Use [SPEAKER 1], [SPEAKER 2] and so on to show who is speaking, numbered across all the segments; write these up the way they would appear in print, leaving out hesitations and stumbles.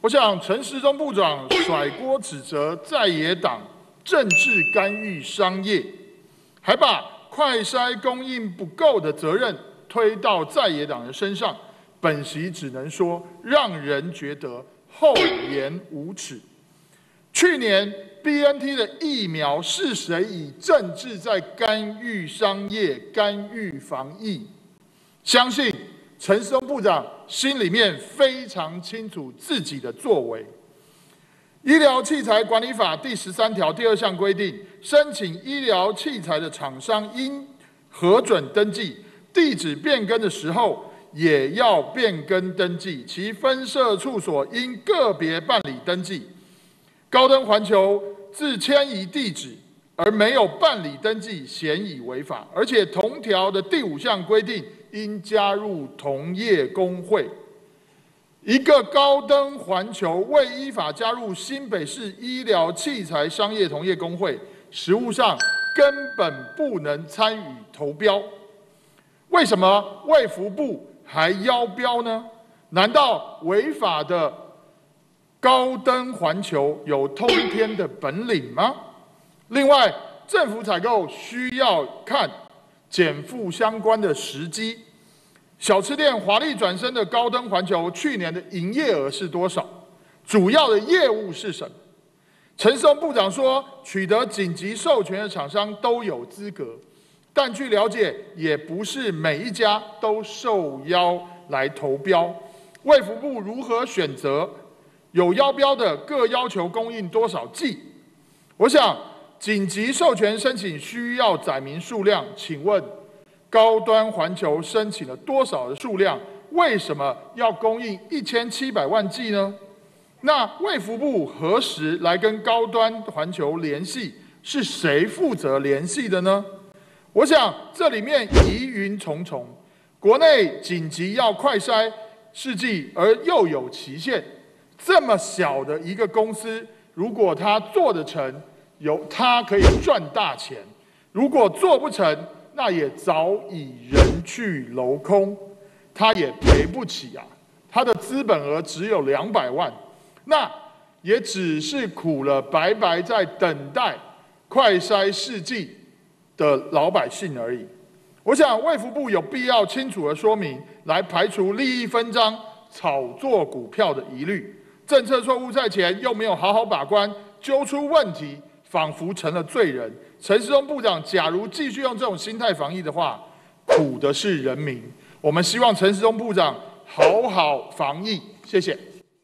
[SPEAKER 1] 我想陈时中部长甩锅指责在野党政治干预商业，还把快筛供应不够的责任推到在野党的身上，本席只能说让人觉得厚颜无耻。去年 BNT 的疫苗是谁以政治在干预商业、干预防疫？相信陈时中部长心里面非常清楚自己的作为。医疗器材管理法第13条第2项规定，申请医疗器材的厂商应核准登记，地址变更的时候也要变更登记，其分设处所应个别办理登记。高登环球自迁移地址而没有办理登记，显已违法。而且同条的第5项规定，应加入同业工会。一个高登环球未依法加入新北市医疗器材商业同业工会，实务上根本不能参与投标。为什么卫福部还邀标呢？难道违法的高登环球有通天的本领吗？另外，政府采购需要看减负相关的时机。小吃店华丽转身的高登环球去年的营业额是多少？主要的业务是什么？陈时中部长说，取得紧急授权的厂商都有资格，但据了解，也不是每一家都受邀来投标。卫福部如何选择？有邀标的各要求供应多少剂？我想紧急授权申请需要载明数量，请问高端环球申请了多少的数量？为什么要供应1700万剂呢？那卫福部何时来跟高端环球联系？是谁负责联系的呢？我想这里面疑云重重。国内紧急要快筛试剂，而又有期限。这么小的一个公司，如果他做得成，他可以赚大钱；如果做不成，那也早已人去楼空，他也赔不起啊。他的资本额只有200万，那也只是苦了白白在等待快筛试剂的老百姓而已。我想卫福部有必要清楚的说明，来排除利益分赃、炒作股票的疑虑。政策错误在前，又没有好好把关，揪出问题，仿佛成了罪人。陈时中部长假如继续用这种心态防疫的话，苦的是人民。我们希望陈时中部长好好防疫，谢谢。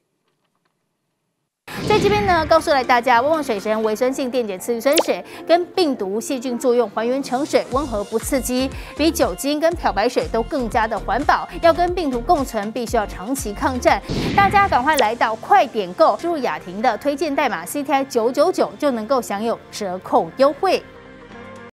[SPEAKER 2] 在这边呢，告诉来大家，旺旺水神维生性电解次氯酸水跟病毒、细菌作用还原成水，温和不刺激，比酒精跟漂白水都更加的环保。要跟病毒共存，必须要长期抗战。大家赶快来到快点购，输入雅婷的推荐代码 CTI999就能够享有折扣优惠。